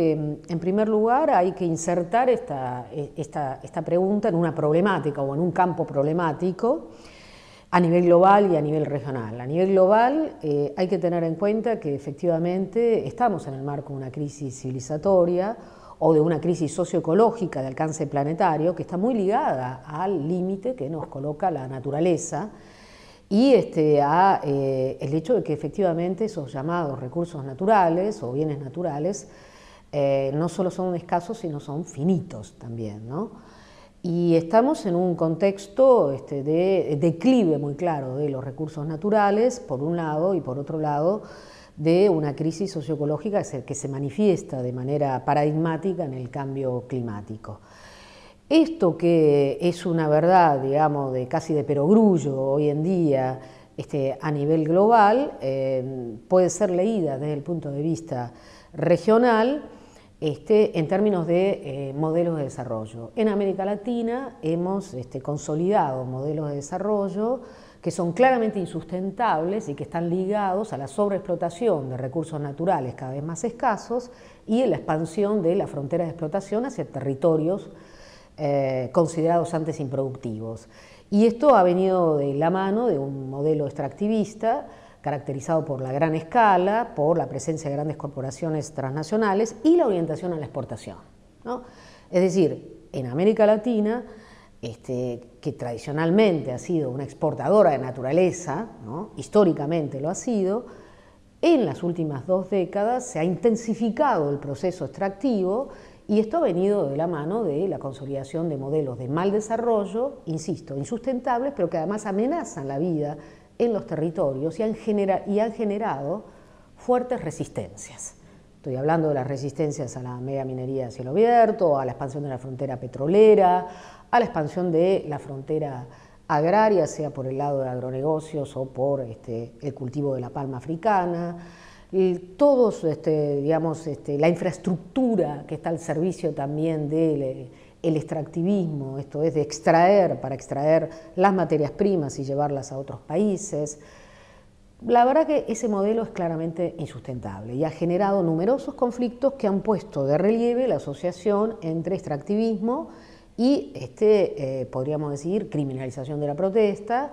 que, en primer lugar, hay que insertar esta pregunta en una problemática o en un campo problemático a nivel global y a nivel regional. A nivel global hay que tener en cuenta que efectivamente estamos en el marco de una crisis civilizatoria o de una crisis socioecológica de alcance planetario que está muy ligada al límite que nos coloca la naturaleza y el hecho de que efectivamente esos llamados recursos naturales o bienes naturales no solo son escasos, sino son finitos también, ¿no? Y estamos en un contexto de declive muy claro de los recursos naturales, por un lado, y por otro lado, de una crisis socioecológica que se manifiesta de manera paradigmática en el cambio climático. Esto que es una verdad, digamos, casi de perogrullo hoy en día a nivel global, puede ser leída desde el punto de vista regional en términos de modelos de desarrollo. En América Latina hemos consolidado modelos de desarrollo que son claramente insustentables y que están ligados a la sobreexplotación de recursos naturales cada vez más escasos y a la expansión de la frontera de explotación hacia territorios considerados antes improductivos. Y esto ha venido de la mano de un modelo extractivista caracterizado por la gran escala, por la presencia de grandes corporaciones transnacionales y la orientación a la exportación, ¿no? Es decir, en América Latina, que tradicionalmente ha sido una exportadora de naturaleza, ¿no? Históricamente lo ha sido, en las últimas 2 décadas se ha intensificado el proceso extractivo y esto ha venido de la mano de la consolidación de modelos de mal desarrollo, insisto, insustentables, pero que además amenazan la vida en los territorios y han generado fuertes resistencias. Estoy hablando de las resistencias a la megaminería a cielo abierto, a la expansión de la frontera petrolera, a la expansión de la frontera agraria, sea por el lado de agronegocios o por el cultivo de la palma africana, todos, la infraestructura que está al servicio también del extractivismo, esto es de extraer, para extraer las materias primas y llevarlas a otros países. La verdad que ese modelo es claramente insustentable y ha generado numerosos conflictos que han puesto de relieve la asociación entre extractivismo y, podríamos decir, criminalización de la protesta,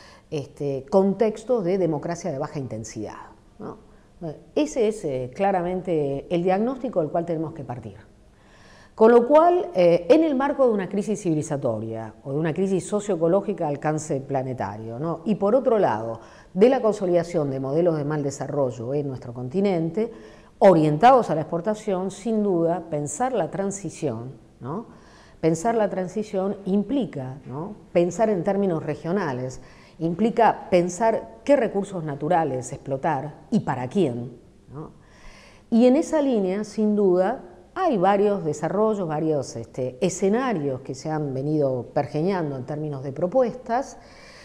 contextos de democracia de baja intensidad, ¿no? Ese es claramente el diagnóstico del cual tenemos que partir. Con lo cual, en el marco de una crisis civilizatoria o de una crisis socioecológica de alcance planetario, ¿no? Y por otro lado, de la consolidación de modelos de mal desarrollo en nuestro continente, orientados a la exportación, sin duda, pensar la transición, ¿no? Pensar la transición implica, ¿no?, pensar en términos regionales, implica pensar qué recursos naturales explotar y para quién, ¿no? Y en esa línea, sin duda, hay varios desarrollos, varios escenarios que se han venido pergeñando en términos de propuestas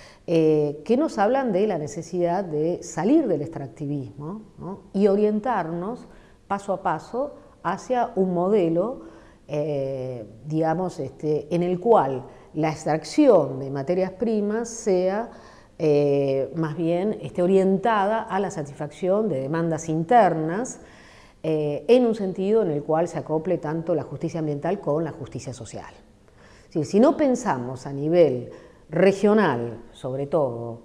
que nos hablan de la necesidad de salir del extractivismo, ¿no?, y orientarnos paso a paso hacia un modelo, en el cual la extracción de materias primas sea más bien orientada a la satisfacción de demandas internas, en un sentido en el cual se acople tanto la justicia ambiental con la justicia social. Es decir, si no pensamos a nivel regional, sobre todo,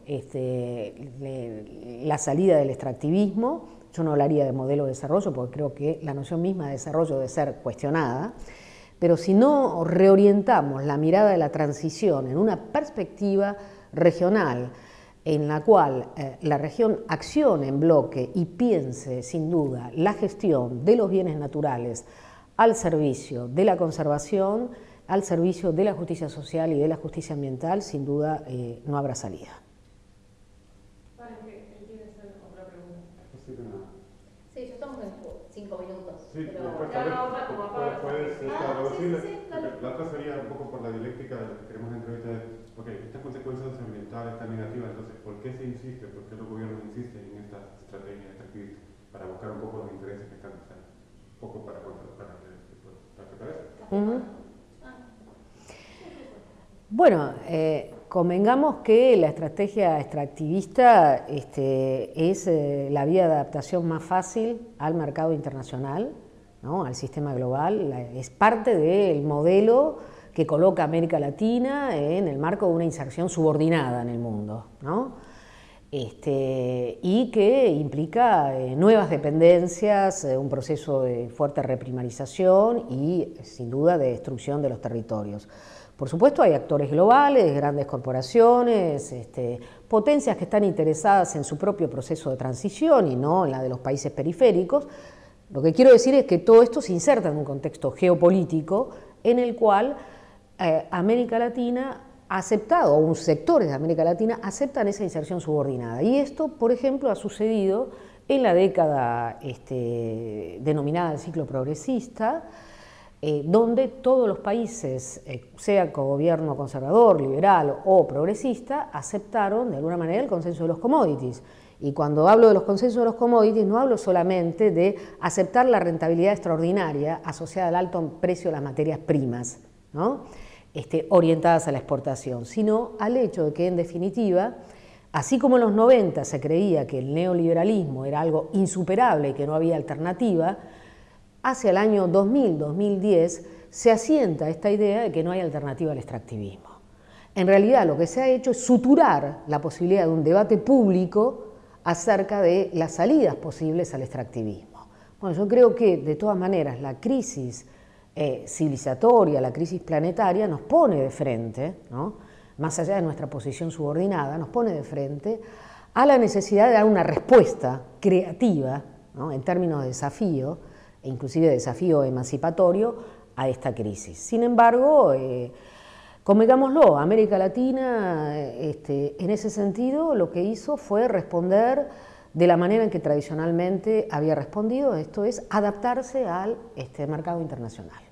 la salida del extractivismo, yo no hablaría de modelo de desarrollo porque creo que la noción misma de desarrollo debe ser cuestionada, pero si no reorientamos la mirada de la transición en una perspectiva regional en la cual la región accione en bloque y piense sin duda la gestión de los bienes naturales al servicio de la conservación, al servicio de la justicia social y de la justicia ambiental, sin duda no habrá salida. Sí, ya estamos en 5 minutos. Sí, pero puedes reducirla. La otra sería un poco por la dialéctica que queremos en la entrevista de, ok, estas consecuencias ambientales tan negativas, entonces, ¿por qué se insiste? ¿Por qué los gobiernos insisten en estas estrategias extractivistas? Para buscar un poco los intereses que están buscando. Un poco para ¿te parece? Bueno, convengamos que la estrategia extractivista es la vía de adaptación más fácil al mercado internacional, ¿no?, al sistema global, es parte del modelo que coloca a América Latina en el marco de una inserción subordinada en el mundo, ¿no? Y que implica nuevas dependencias, un proceso de fuerte reprimarización y, sin duda, de destrucción de los territorios. Por supuesto, hay actores globales, grandes corporaciones, potencias que están interesadas en su propio proceso de transición y no en la de los países periféricos. Lo que quiero decir es que todo esto se inserta en un contexto geopolítico en el cual América Latina ha aceptado, o un sectores de América Latina aceptan esa inserción subordinada. Y esto, por ejemplo, ha sucedido en la década denominada el ciclo progresista, donde todos los países, sea con gobierno conservador, liberal o progresista, aceptaron de alguna manera el consenso de los commodities. Y cuando hablo de los consensos de los commodities, no hablo solamente de aceptar la rentabilidad extraordinaria asociada al alto precio de las materias primas, ¿no?, orientadas a la exportación, sino al hecho de que, en definitiva, así como en los 90 se creía que el neoliberalismo era algo insuperable y que no había alternativa, hacia el año 2000-2010 se asienta esta idea de que no hay alternativa al extractivismo. En realidad, lo que se ha hecho es suturar la posibilidad de un debate público acerca de las salidas posibles al extractivismo. Bueno, yo creo que, de todas maneras, la crisis civilizatoria, la crisis planetaria nos pone de frente, ¿no?, más allá de nuestra posición subordinada, nos pone de frente a la necesidad de dar una respuesta creativa, ¿no?, en términos de desafío, e inclusive de desafío emancipatorio, a esta crisis. Sin embargo, convengámoslo, América Latina, en ese sentido, lo que hizo fue responder de la manera en que tradicionalmente había respondido, esto es, adaptarse al mercado internacional.